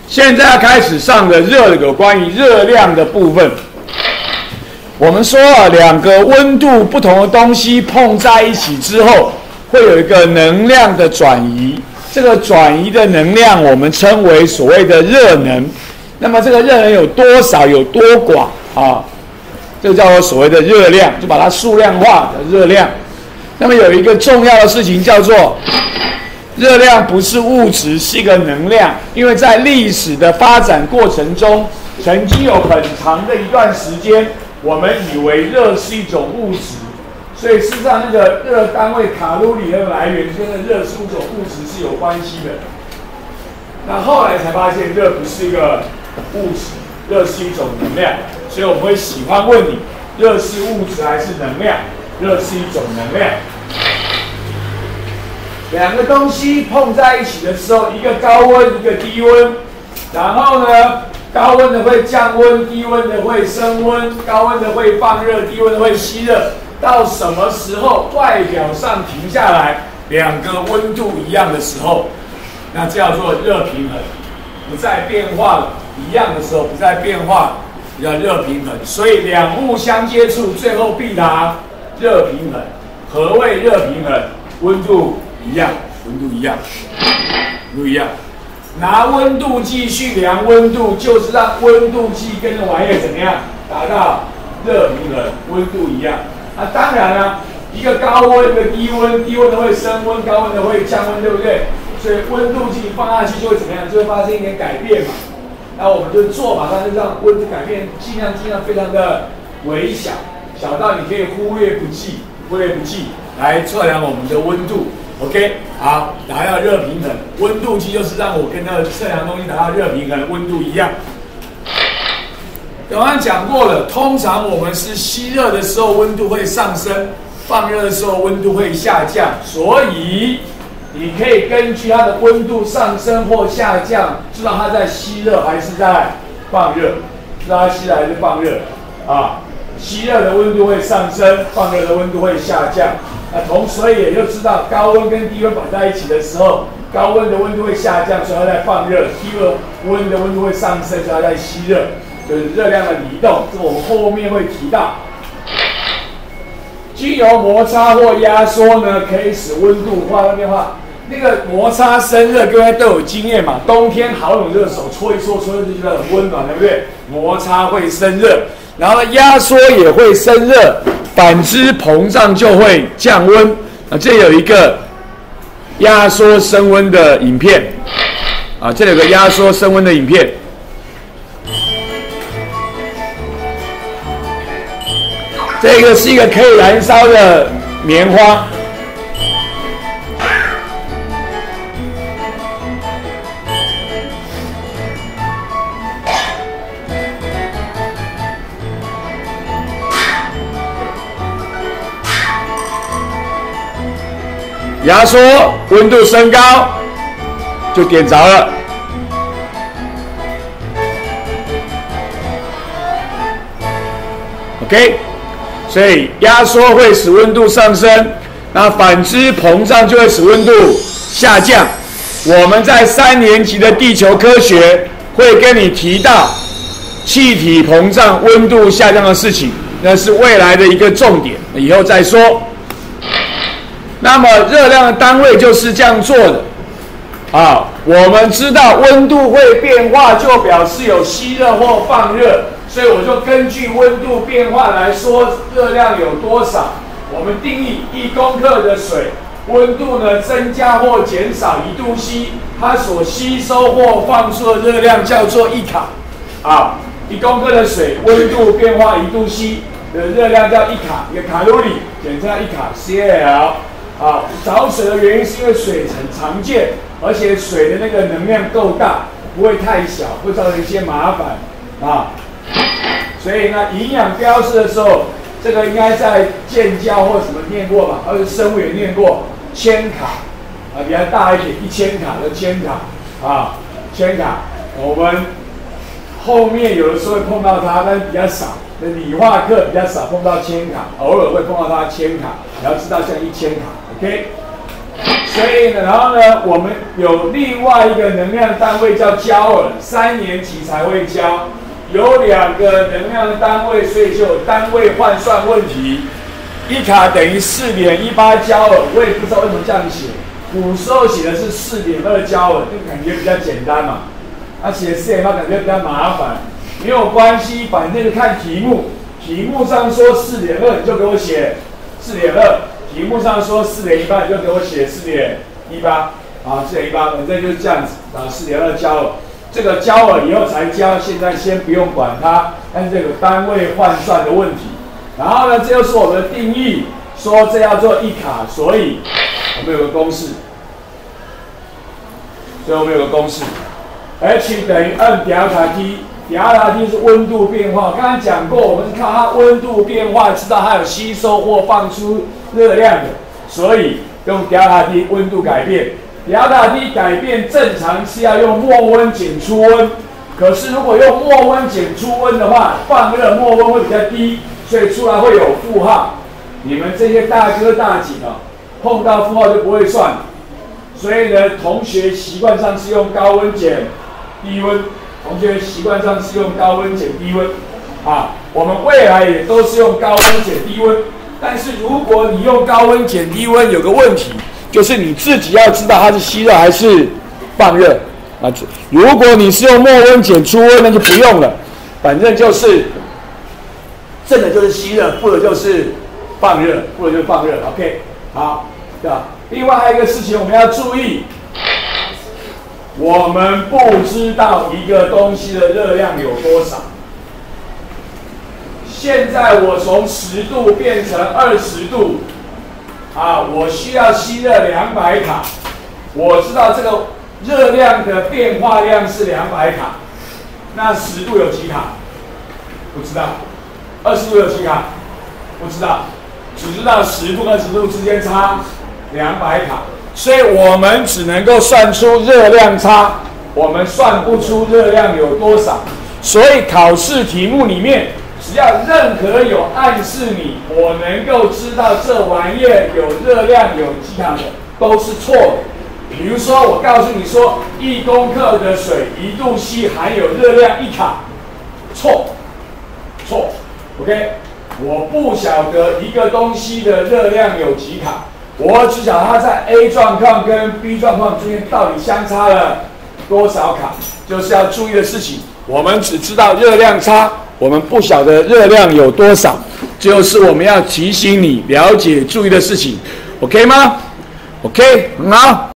现在要开始上的有关于热量的部分。我们说啊，两个温度不同的东西碰在一起之后，会有一个能量的转移。这个转移的能量，我们称为所谓的热能。那么这个热能有多少，有多广啊？这个叫做所谓的热量，就把它数量化的热量。那么有一个重要的事情叫做，热量不是物质，是一个能量。因为在历史的发展过程中，曾经有很长的一段时间，我们以为热是一种物质，所以事实上那个热单位卡路里的来源跟热是一种物质是有关系的。那后来才发现，热不是一个物质，热是一种能量。所以我们会喜欢问你，热是物质还是能量？热是一种能量。两个东西碰在一起的时候，一个高温，一个低温，然后呢，高温的会降温，低温的会升温，高温的会放热，低温的会吸热。到什么时候外表上停下来，两个温度一样的时候，那叫做热平衡，不再变化了。一样的时候不再变化，叫热平衡。所以两物相接触，最后必达热平衡。何谓热平衡？温度一样，温度一样，温度一样。拿温度计去量温度，就是让温度计跟这玩意怎么样达到热平衡，温度一样。那当然了，一个高温，一个低温，低温的会升温，高温的会降温，对不对？所以温度计放下去就会怎么样？就会发生一点改变嘛。那我们就做法上就让温度改变，尽量非常的微小，小到你可以忽略不计来测量我们的温度。OK， 好，达到热平衡。温度计就是让我跟那个测量东西达到热平衡，温度一样。刚刚讲过了，通常我们是吸热的时候温度会上升，放热的时候温度会下降，所以你可以根据它的温度上升或下降，知道它在吸热还是在放热，知道它吸热还是放热啊。吸热的温度会上升，放热的温度会下降。所以也就知道高温跟低温摆在一起的时候，高温的温度会下降，所以它在放热；低温的温度会上升，所以它在吸热。就是热量的移动，这个我们后面会提到。经由摩擦或压缩呢，可以使温度发生变化。那个摩擦生热，各位都有经验嘛？冬天好冷热手搓一搓，搓就觉得很温暖，对不对？摩擦会生热，然后压缩也会生热，反之膨胀就会降温。这有一个压缩升温的影片啊，这里有个压缩升温的影片。这个是一个可以燃烧的棉花，压缩，温度升高，就点着了。OK。所以压缩会使温度上升，那反之膨胀就会使温度下降。我们在3年级的地球科学会跟你提到气体膨胀、温度下降的事情，那是未来的一个重点，以后再说。那么热量的单位就是这样做的啊。我们知道温度会变化，就表示有吸热或放热。所以我就根据温度变化来说热量有多少。我们定义1公克的水，温度呢增加或减少1度 C， 它所吸收或放出的热量叫做1卡。啊，1公克的水温度变化1度 C 的热量叫1卡，一个卡路里，简称1卡 CAL。啊，找水的原因是因为水很常见，而且水的那个能量够大，不会太小，会造成一些麻烦啊。所以呢，营养标示的时候，这个应该在健教或什么念过吧，或者生物也念过，1000卡啊，比较大一点，1000卡的1000卡啊，1000卡。我们后面有的时候会碰到它，但是比较少。理化课比较少碰到1000卡，偶尔会碰到它1000卡，你要知道像1000卡 ，OK。 所以呢，然后呢，我们有另外一个能量单位叫焦耳，3年级才会教。有2个能量单位，所以就有单位换算问题。一卡等于4.18焦耳，我也不知道为什么这样写。古时候写的是4.2焦耳，就感觉比较简单嘛。写4.8感觉比较麻烦，没有关系，反正就看题目。题目上说4.2，你就给我写4.2。题目上说4.18，你就给我写4.18。啊，4.18，反正就是这样子。啊，4.2焦耳。这个焦耳以后才教，现在先不用管它，但是这个单位换算的问题。然后呢，这就是我们的定义，说这要做1卡，所以我们有个公式，H 等于 N delta T，delta T 是温度变化。刚才讲过，我们是靠它温度变化知道它有吸收或放出热量的，所以用 delta T 温度改变。delta T 改变正常是要用末温减出温，可是如果用末温减出温的话，放热末温会比较低，所以出来会有负号。你们这些大哥大姐碰到负号就不会算，所以呢，同学习惯上是用高温减低温，啊，我们未来也都是用高温减低温，但是如果你用高温减低温，有个问题。就是你自己要知道它是吸热还是放热啊！如果你是用末温减出温，那就不用了，反正就是正的就是吸热，负的就是放热，OK， 好，对吧？另外还有一个事情我们要注意，我们不知道一个东西的热量有多少。现在我从10度变成20度。我需要吸热200卡，我知道这个热量的变化量是200卡，那10度有几卡？不知道。20度有几卡？不知道，只知道10度跟20度之间差200卡，所以我们只能够算出热量差，我们算不出热量有多少。所以考试题目里面，只要任何有暗示你我能够知道这玩意儿有热量有几卡的，都是错的。比如说，我告诉你说1公克的水1度 C 含有热量1卡，错。OK， 我不晓得一个东西的热量有几卡，我只晓得它在 A 状况跟 B 状况之间到底相差了多少卡，就是要注意的事情。我们只知道热量差。我们不晓得热量有多少，就是我们要提醒你了解注意的事情 ，OK 吗 ？OK， 很好。